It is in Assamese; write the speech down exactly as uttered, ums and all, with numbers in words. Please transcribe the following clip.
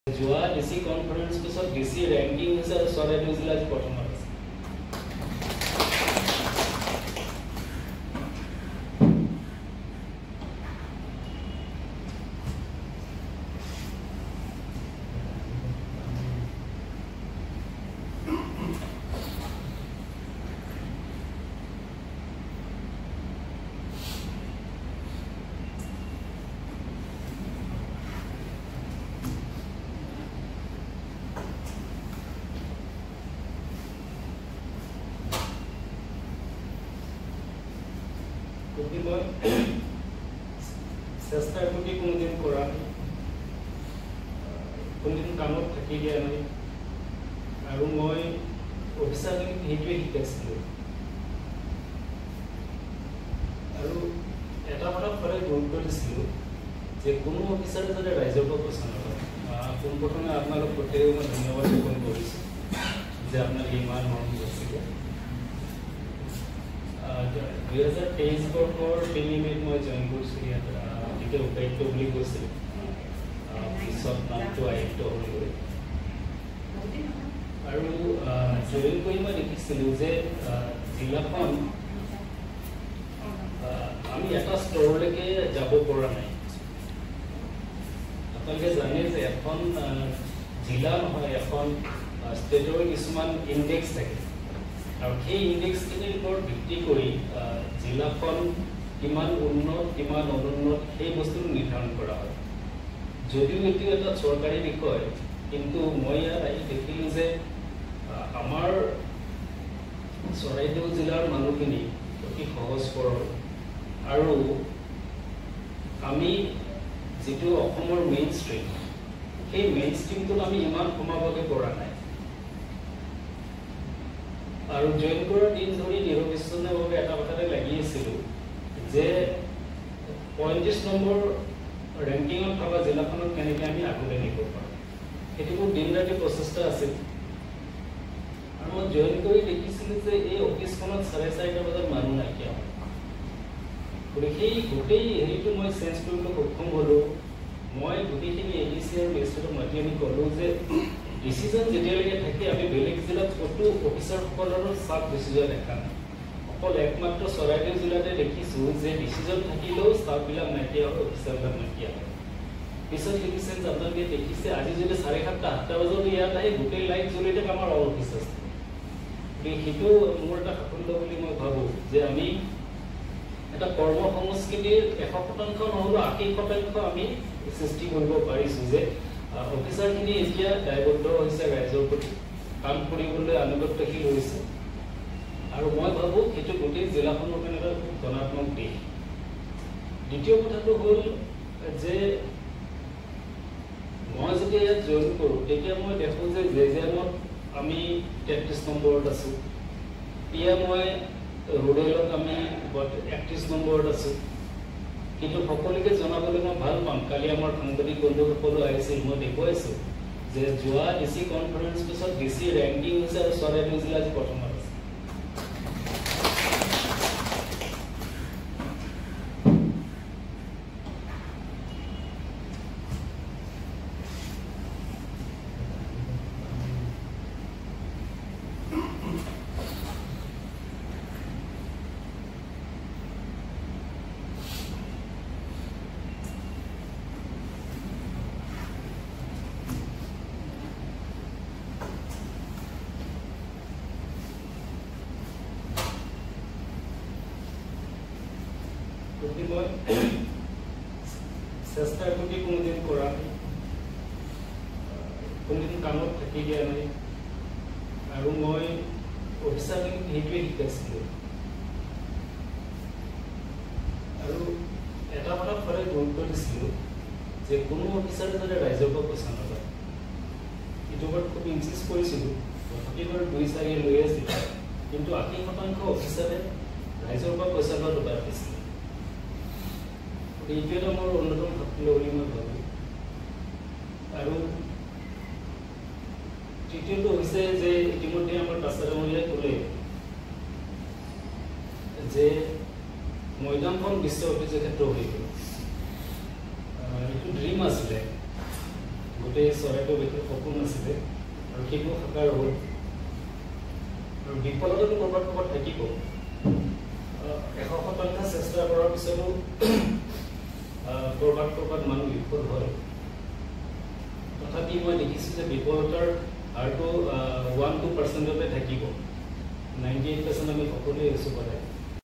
যোৱা ডিসি কনফারেন্স পিছত ডিসি র্যাঙ্কিং হিসাবে চৰাইদেউ জিলা প্ৰথম আছে। চেষ্টা কৰি কোনোদিন কৰা কোনোদিন কামত থাকি দিয়া নাই আৰু মই অফিচাৰখিনিক সেইটোৱে শিকাইছিলোঁ আৰু এটা কথাত সদায় গুৰুত্ব দিছিলোঁ যে কোনো অফিচাৰে যাতে ৰাইজৰ পৰা পচন্দ কৰে। পোনপ্ৰথমে আপোনালোক প্ৰত্যেকেই মই ধন্যবাদ জ্ঞাপন কৰিছোঁ যে আপোনালোকে ইমান মৰম কৰিছিলে। দুই হাজাৰ তেইছ বৰ্ষৰ তিনি মে'ত মই জইন কৰিছোঁ ইয়াত তেতিয়া উপায়ুক্ত বুলি কৈছিল, পিছত নামটো আয়ুক্ত হ'লগৈ আৰু জইন কৰি মই দেখিছিলোঁ যে জিলাখন আমি এটা স্তৰলৈকে যাব পৰা নাই। আপোনালোকে জানে যে এখন জিলা নহয়, এখন ষ্টেটৰ কিছুমান ইণ্ডেক্স থাকে আৰু সেই ইণ্ডেক্সখিনিৰ ওপৰত ভিত্তি কৰি জিলাখন কিমান উন্নত কিমান অনুন্নত সেই বস্তুটো নিৰ্ধাৰণ কৰা হয়। যদিও এইটো এটা চৰকাৰী বিষয়, কিন্তু মই ইয়াত আহি দেখিলোঁ যে আমাৰ চৰাইদেউ জিলাৰ মানুহখিনি অতি সহজ সৰল আৰু আমি যিটো অসমৰ মেইন ষ্ট্ৰীম সেই মেইন ষ্ট্ৰীমটোত আমি ইমান সোমাবগৈ পৰা নাই আৰু জইন কৰাৰ দিন ধৰি নিৰবিচ্ছিন্নভাৱে এটা কথাতে লাগি আছিলোঁ যে পঁয়ত্ৰিছ নম্বৰ ৰেংকিঙত থকা জিলাখনত কেনেকৈ আমি আগুৱাই নিব পাৰোঁ। সেইটো মোৰ দিন ৰাতি প্ৰচেষ্টা আছিল আৰু মই জইন কৰি দেখিছিলোঁ যে এই অফিচখনত চাৰে চাৰিটা বজাত মানুহ নাইকিয়া হয়। গতিকে সেই গোটেই হেৰিটো মই চেঞ্জ কৰিবলৈ সক্ষম হ'লোঁ। মই গোটেইখিনি এ ডি চি আৰু এছটোক মাতি আনি ক'লোঁ যে ডিচিজন যেতিয়ালৈকে থাকে আমি বেলেগ জিলাত ক'তো অফিচাৰসকলৰ চাপ ডিচিজন দেখা নাই। অকল একমাত্ৰ চৰাইদেউ জিলাতে দেখিছোঁ যে ডিচিজন থাকিলেও ষ্টাফবিলাক নাইকিয়া হয়, অফিচাৰবিলাক নাইকিয়া হয়। পিছত সেইটো চেঞ্জ আপোনালোকে দেখিছে। আজি যদি চাৰে সাতটা আঠটা বজাত ইয়াত আহি গোটেই লাইট জ্বলি থাকে আমাৰ অল অফিচ আছে। গতিকে সেইটো মোৰ এটা সাফল্য বুলি মই ভাবোঁ যে আমি এটা কৰ্ম সংস্কৃতিৰ এশ শতাংশ নহ'লেও আশী শতাংশ আমি সৃষ্টি কৰিব পাৰিছোঁ যে অফিচাৰখিনি এতিয়া দায়বদ্ধ হৈছে ৰাইজৰ প্ৰতি, কাম কৰিবলৈ আনুগত্যশীল হৈছে আৰু মই ভাবোঁ সেইটো গোটেই জিলাখনৰ কাৰণে এটা খুব ধনাত্মক দিশ। দ্বিতীয় কথাটো হ'ল যে মই যেতিয়া ইয়াত জইন কৰোঁ তেতিয়া মই দেখোঁ যে জে জে এমত আমি তেত্ৰিছ নম্বৰত আছোঁ, এতিয়া মই ৰুৰেলত আমি একত্ৰিছ নম্বৰত আছোঁ। কিন্তু সকলোকে জনাবলৈ মই ভাল পাম, কালি আমাৰ সাংবাদিক বন্ধুসকলো আহিছিল, মই দেখুৱাইছোঁ যে যোৱা ডিচি কনফাৰেন্স পিছত ডিচি ৰেংকিং হৈছে আৰু চৰাইদেউ জিলা প্ৰথম আছে। গতিকে মই চেষ্টা কৰি কোনোদিন কৰা নাই, কোনোদিন কামত থাকি দিয়া নাই আৰু মই অফিচাৰখিনিক সেইটোৱে শিকাইছিলোঁ আৰু এটা কথাত সদায় গুৰুত্ব দিছিলোঁ যে কোনো অফিচাৰে যাতে ৰাইজৰ পৰা পইচা নাপায়। এইটো ওপৰত খুব ইনচিষ্ট কৰিছিলোঁ, তথাপি বাৰু দুই চাৰি লৈ আছিল, কিন্তু আশী শতাংশ অফিচাৰে ৰাইজৰ পৰা পইচা লোৱাটো বাদ দিছিলে। এইটো এটা মোৰ অন্যতম সাফল্য বুলি মই ভাবোঁ। আৰু তৃতীয়টো হৈছে যে ইতিমধ্যে আমাৰ দাসাদামলীয়াই ক'লে যে মৈদামখন বিশ্ব ঐতিহ্য ক্ষেত্ৰ হৈ গ'ল। এইটো ড্ৰিম আছিলে, গোটেই চৰাইদেউ ভিতৰত সপোন আছিলে আৰু সেইটো সাকাৰ হ'ল আৰু বিফলতাটো ক'ৰবাত ক'ৰবাত থাকিব এশ শতাংশ চেষ্টা কৰাৰ পিছতো ক'ৰবাত ক'ৰবাত মানুহ বিফল হয় তথাপি মই দেখিছোঁ যে বিফলতাৰ হাৰটো ওৱান টু পাৰ্চেণ্টতে থাকিব নাইণ্টি এইট পাৰ্চেণ্ট আমি সকলোৱে হৈছোঁ সদায়